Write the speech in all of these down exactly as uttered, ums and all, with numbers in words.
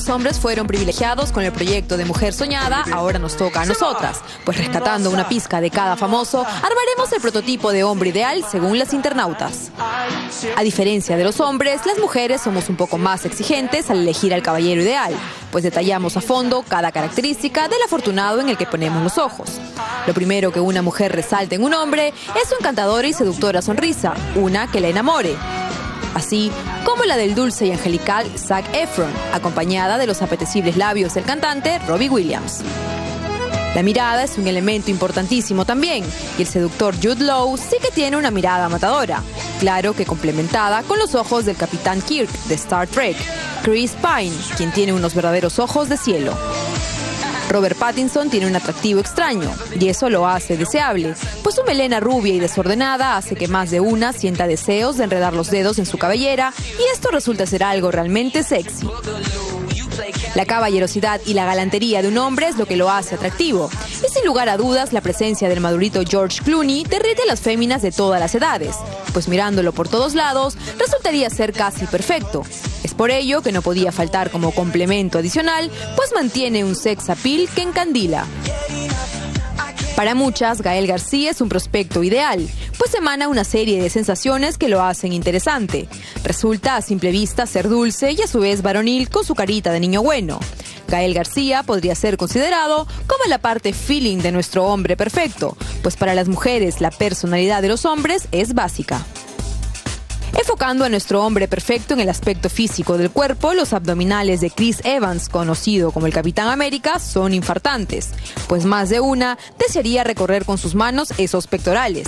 hombres fueron privilegiados con el proyecto de Mujer Soñada, ahora nos toca a nosotras, pues rescatando una pizca de cada famoso, armaremos el prototipo de hombre ideal según las internautas. A diferencia de los hombres, las mujeres somos un poco más exigentes al elegir al caballero ideal, pues detallamos a fondo cada característica del afortunado en el que ponemos los ojos. Lo primero que una mujer resalta en un hombre es su encantadora y seductora sonrisa, una que la enamore, así como la del dulce y angelical Zac Efron, acompañada de los apetecibles labios del cantante Robbie Williams. La mirada es un elemento importantísimo también, y el seductor Jude Law sí que tiene una mirada matadora, claro que complementada con los ojos del Capitán Kirk de Star Trek, Chris Pine, quien tiene unos verdaderos ojos de cielo. Robert Pattinson tiene un atractivo extraño, y eso lo hace deseable, pues su melena rubia y desordenada hace que más de una sienta deseos de enredar los dedos en su cabellera, y esto resulta ser algo realmente sexy. La caballerosidad y la galantería de un hombre es lo que lo hace atractivo, y sin lugar a dudas la presencia del madurito George Clooney derrite a las féminas de todas las edades, pues mirándolo por todos lados resultaría ser casi perfecto. Es por ello que no podía faltar como complemento adicional, pues mantiene un sex appeal que encandila. Para muchas, Gael García es un prospecto ideal, pues emana una serie de sensaciones que lo hacen interesante. Resulta a simple vista ser dulce y a su vez varonil con su carita de niño bueno. Gael García podría ser considerado como la parte feeling de nuestro hombre perfecto, pues para las mujeres la personalidad de los hombres es básica. Enfocando a nuestro hombre perfecto en el aspecto físico del cuerpo, los abdominales de Chris Evans, conocido como el Capitán América, son infartantes, pues más de una desearía recorrer con sus manos esos pectorales.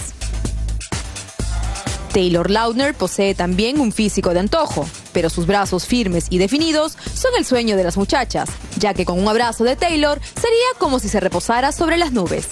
Taylor Lautner posee también un físico de antojo, pero sus brazos firmes y definidos son el sueño de las muchachas, ya que con un abrazo de Taylor sería como si se reposara sobre las nubes.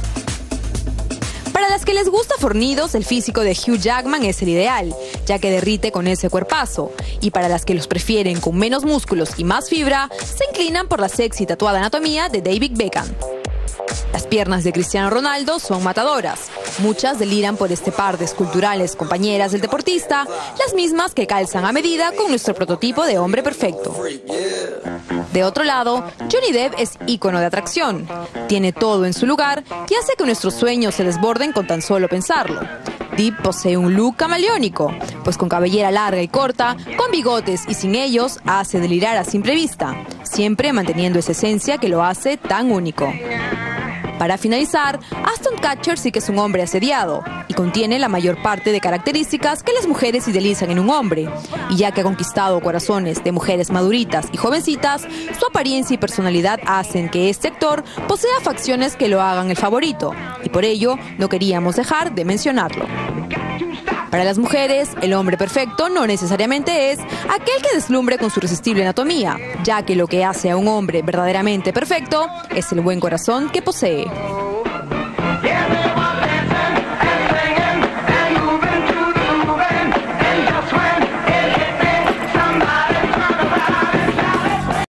Para las que les gusta fornidos, el físico de Hugh Jackman es el ideal, ya que derrite con ese cuerpazo. Y para las que los prefieren con menos músculos y más fibra, se inclinan por la sexy tatuada anatomía de David Beckham. Las piernas de Cristiano Ronaldo son matadoras. Muchas deliran por este par de esculturales compañeras del deportista, las mismas que calzan a medida con nuestro prototipo de hombre perfecto. De otro lado, Johnny Depp es ícono de atracción. Tiene todo en su lugar y hace que nuestros sueños se desborden con tan solo pensarlo. Depp posee un look camaleónico, pues con cabellera larga y corta, con bigotes y sin ellos, hace delirar a simple vista, siempre manteniendo esa esencia que lo hace tan único. Para finalizar, Ashton Kutcher sí que es un hombre asediado y contiene la mayor parte de características que las mujeres idealizan en un hombre. Y ya que ha conquistado corazones de mujeres maduritas y jovencitas, su apariencia y personalidad hacen que este actor posea facciones que lo hagan el favorito. Y por ello, no queríamos dejar de mencionarlo. Para las mujeres, el hombre perfecto no necesariamente es aquel que deslumbre con su irresistible anatomía, ya que lo que hace a un hombre verdaderamente perfecto es el buen corazón que posee.